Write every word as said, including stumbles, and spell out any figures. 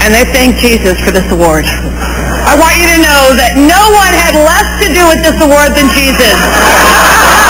and they thanked Jesus for this award. I want you to know that no one had less to do with this award than Jesus.